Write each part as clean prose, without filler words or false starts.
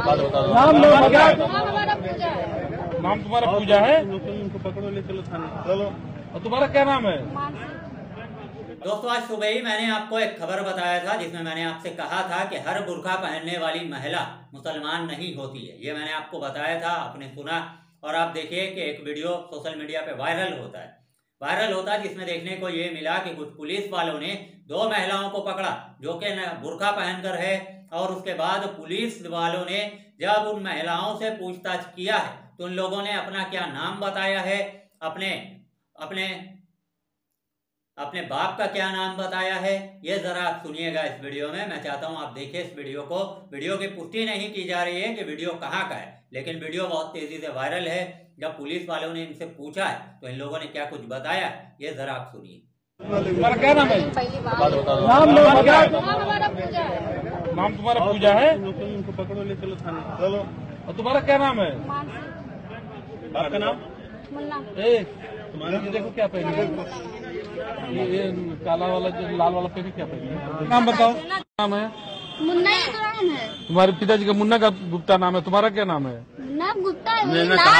बात बता दो। नाम नाम तुम्हारा पूजा है? उनको पकड़ो, ले चलो थाने। चलो। और तुम्हारा क्या नाम है? दोस्तों, आज सुबह ही मैंने आपको एक खबर बताया था जिसमें मैंने आपसे कहा था कि हर बुर्का पहनने वाली महिला मुसलमान नहीं होती है। ये मैंने आपको बताया था, आपने सुना। और आप देखिए कि एक वीडियो सोशल मीडिया पे वायरल होता है जिसमें देखने को ये मिला कि कुछ पुलिस वालों ने दो महिलाओं को पकड़ा जो कि बुर्का पहनकर है। और उसके बाद पुलिस वालों ने जब उन महिलाओं से पूछताछ किया है तो उन लोगों ने अपना क्या नाम बताया है, अपने अपने अपने बाप का क्या नाम बताया है, ये जरा आप सुनिएगा इस वीडियो में। मैं चाहता हूं आप देखिए इस वीडियो को। वीडियो की पुष्टि नहीं की जा रही है कि वीडियो कहाँ का है, लेकिन वीडियो बहुत तेजी से वायरल है। जब पुलिस वालों ने इनसे पूछा है तो इन लोगों ने क्या कुछ बताया, ये जरा आप सुनिए। तुम्हारा क्या नाम है? बात बता दो। नाम तुम्हारा पूजा है? उनको पकड़ो, ले चलो थाने। चलो। और तुम्हारा क्या नाम है? आपका नाम? तुम्हारा देखो क्या पहने, ये काला वाला जो लाल वाला पहने क्या पहने? नाम बताओ। नाम है मुन्ना का नाम है। तुम्हारे पिताजी का मुन्ना का गुप्ता नाम है। तुम्हारा क्या नाम है? मुन्ना गुप्ता है।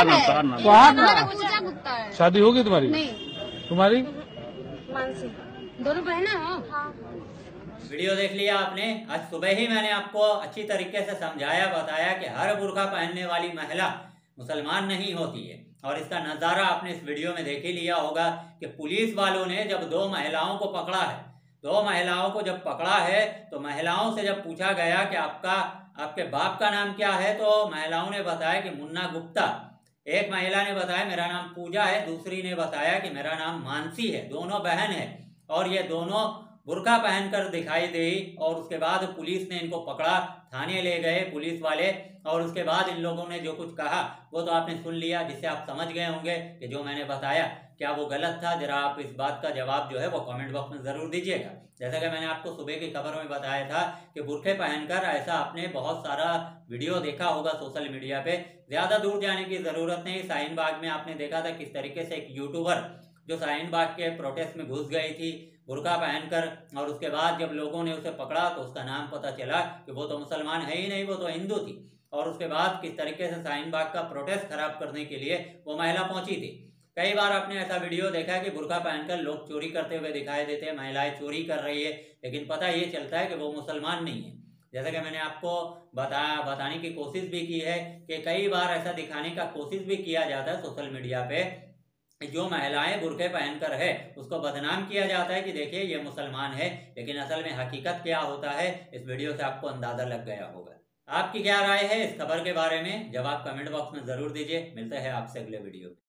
पूजा गुप्ता है। शादी होगी तुम्हारी? नहीं। तुम्हारी? मानसी। दोनों बहना हो? हाँ। वीडियो देख लिया आपने। आज सुबह ही मैंने आपको अच्छी तरीके से समझाया, बताया कि हर बुर्का पहनने वाली महिला मुसलमान नहीं होती है। और इसका नज़ारा आपने इस वीडियो में देख ही लिया होगा कि पुलिस वालों ने जब दो महिलाओं को पकड़ा है, दो महिलाओं को जब पकड़ा है तो महिलाओं से जब पूछा गया कि आपके बाप का नाम क्या है, तो महिलाओं ने बताया कि मुन्ना गुप्ता। एक महिला ने बताया मेरा नाम पूजा है, दूसरी ने बताया कि मेरा नाम मानसी है। दोनों बहन है और ये दोनों बुर्का पहनकर दिखाई दी। और उसके बाद पुलिस ने इनको पकड़ा, थाने ले गए पुलिस वाले। और उसके बाद इन लोगों ने जो कुछ कहा वो तो आपने सुन लिया, जिससे आप समझ गए होंगे कि जो मैंने बताया क्या वो गलत था। जरा आप इस बात का जवाब जो है वो कमेंट बॉक्स में जरूर दीजिएगा। जैसा कि मैंने आपको सुबह की खबर में बताया था कि बुर्के पहनकर ऐसा आपने बहुत सारा वीडियो देखा होगा सोशल मीडिया पे। ज्यादा दूर जाने की जरूरत नहीं। शाहीन बाग में आपने देखा था किस तरीके से एक यूट्यूबर जो शाहीन बाग के प्रोटेस्ट में घुस गई थी बुर्का पहनकर, और उसके बाद जब लोगों ने उसे पकड़ा तो उसका नाम पता चला कि वो तो मुसलमान है ही नहीं, वो तो हिंदू थी। और उसके बाद किस तरीके से शाहीन बाग का प्रोटेस्ट खराब करने के लिए वो महिला पहुंची थी। कई बार आपने ऐसा वीडियो देखा है कि बुर्का पहनकर लोग चोरी करते हुए दिखाई देते हैं, महिलाएं चोरी कर रही है, लेकिन पता ये चलता है कि वो मुसलमान नहीं है। जैसा कि मैंने आपको बताने की कोशिश भी की है कि कई बार ऐसा दिखाने का कोशिश भी किया जाता है सोशल मीडिया पे, जो महिलाएं बुर्के पहनकर है उसको बदनाम किया जाता है कि देखिए ये मुसलमान है, लेकिन असल में हकीकत क्या होता है इस वीडियो से आपको अंदाजा लग गया होगा। आपकी क्या राय है इस खबर के बारे में? जवाब कमेंट बॉक्स में जरूर दीजिए। मिलते हैं आपसे अगले वीडियो में।